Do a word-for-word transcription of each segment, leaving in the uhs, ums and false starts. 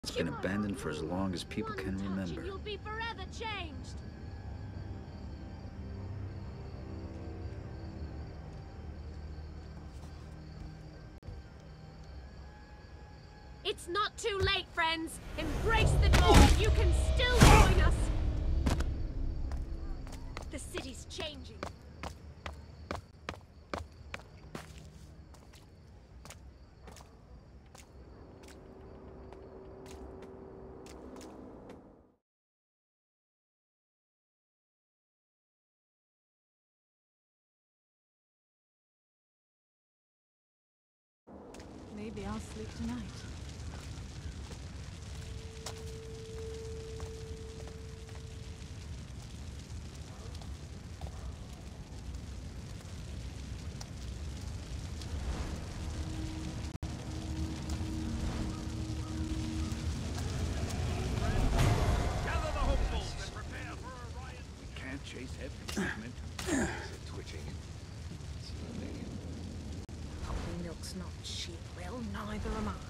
It's been abandoned for as long as people can remember. You'll be forever changed. It's not too late, friends. Embrace the dawn. You can still join us. The city's changing. Maybe I'll sleep tonight. Gather the hopefuls and prepare for a riot. We can't chase heavy movement. Is it twitching? It's moving. Poppy milk's not cheap, well, neither am I.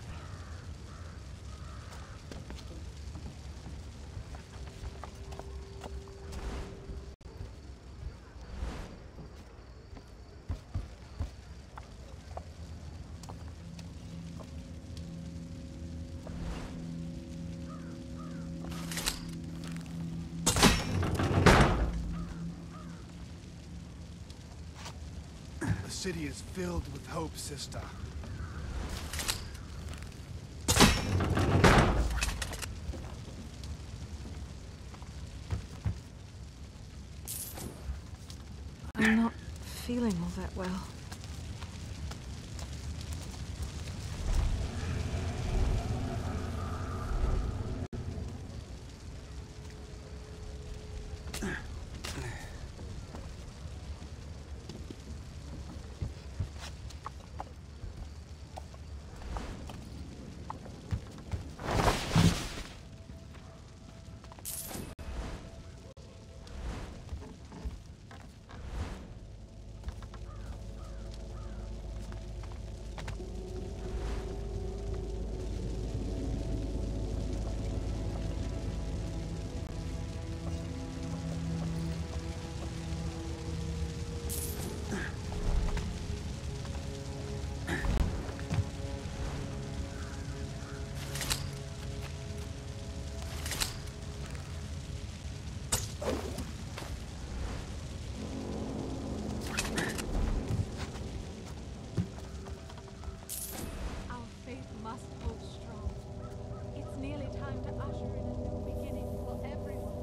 The city is filled with hope, sister. I'm not feeling all that well. Our faith must hold strong. It's nearly time to usher in a new beginning for everyone.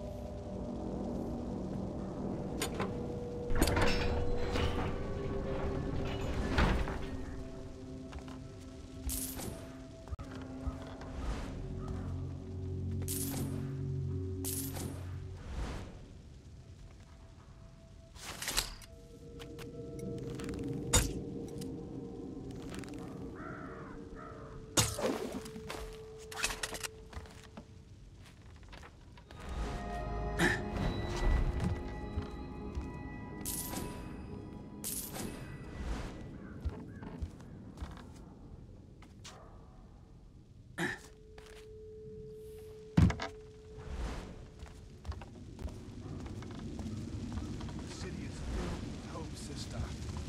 The city is filled with hope, sister.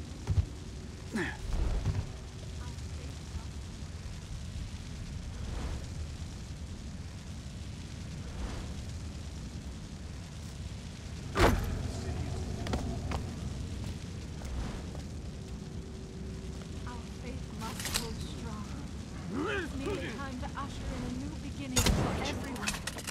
Our faith must hold strong. It's nearly time to usher in a new beginning for everyone.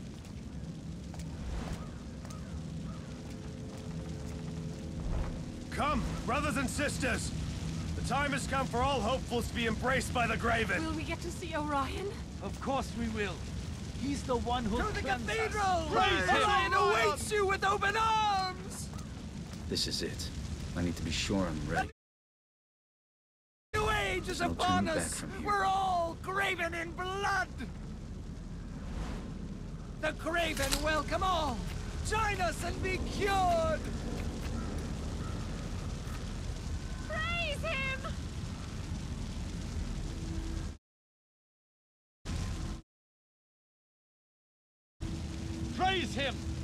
Come, brothers and sisters! The time has come for all hopefuls to be embraced by the Graven. Will we get to see Orion? Of course we will. He's the one who'll To the cleanse us. cathedral! Praise him! Orion awaits you with open arms! This is it. I need to be sure I'm ready. New age is No upon turning back us! from here. We're all graven in blood! The Graven welcome all! Join us and be cured! Praise him!